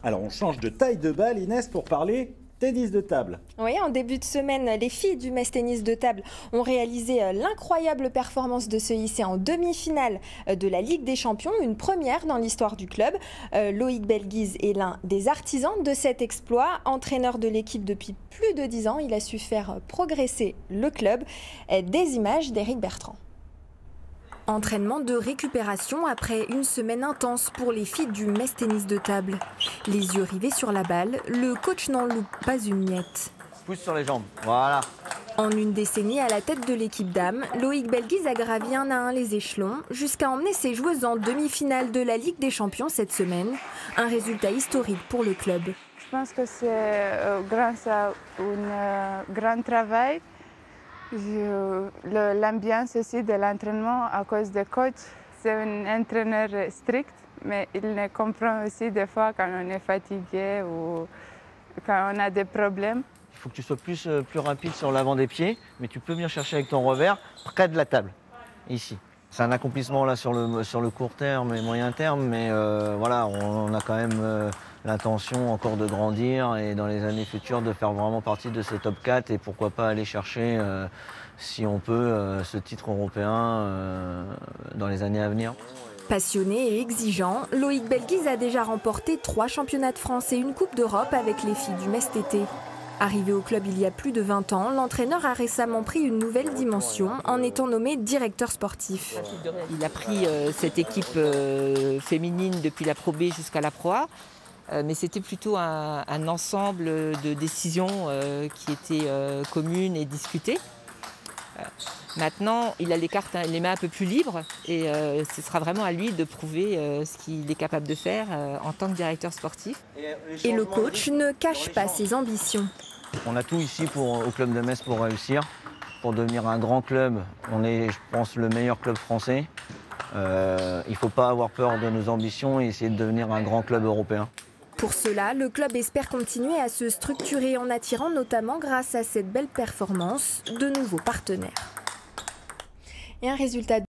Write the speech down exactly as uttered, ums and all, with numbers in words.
Alors on change de taille de balle, Inès, pour parler tennis de table. Oui, en début de semaine, les filles du Metz Tennis de table ont réalisé l'incroyable performance de se hisser en demi-finale de la Ligue des Champions, une première dans l'histoire du club. Loïc Belguise est l'un des artisans de cet exploit. Entraîneur de l'équipe depuis plus de dix ans, il a su faire progresser le club. Des images d'Éric Bertrand. Entraînement de récupération après une semaine intense pour les filles du Metz Tennis de table. Les yeux rivés sur la balle, le coach n'en loupe pas une miette. Pousse sur les jambes, voilà. En une décennie à la tête de l'équipe dames, Loïc Belguise a gravi un à un les échelons jusqu'à emmener ses joueuses en demi-finale de la Ligue des Champions cette semaine. Un résultat historique pour le club. Je pense que c'est euh, grâce à un euh, grand travail. L'ambiance aussi de l'entraînement à cause du coach, c'est un entraîneur strict, mais il ne comprend aussi des fois quand on est fatigué ou quand on a des problèmes. Il faut que tu sois plus, plus rapide sur l'avant des pieds, mais tu peux venir chercher avec ton revers près de la table, ici. C'est un accomplissement là sur le, sur le court terme et moyen terme, mais euh, voilà, on, on a quand même euh, l'intention encore de grandir et dans les années futures de faire vraiment partie de ces top quatre et pourquoi pas aller chercher, euh, si on peut, euh, ce titre européen euh, dans les années à venir. Passionné et exigeant, Loïc Belguise a déjà remporté trois championnats de France et une Coupe d'Europe avec les filles du Metz T T. Arrivé au club il y a plus de vingt ans, l'entraîneur a récemment pris une nouvelle dimension en étant nommé directeur sportif. Il a pris euh, cette équipe euh, féminine depuis la Pro B jusqu'à la Pro A, euh, mais c'était plutôt un, un ensemble de décisions euh, qui étaient euh, communes et discutées. Euh, maintenant, il a les cartes, les mains un peu plus libres et euh, ce sera vraiment à lui de prouver euh, ce qu'il est capable de faire euh, en tant que directeur sportif. Et le coach ne cache pas ses ambitions. On a tout ici pour, au club de Metz pour réussir, pour devenir un grand club. On est, je pense, le meilleur club français. Euh, il ne faut pas avoir peur de nos ambitions et essayer de devenir un grand club européen. Pour cela, le club espère continuer à se structurer en attirant notamment grâce à cette belle performance de nouveaux partenaires. Et un résultat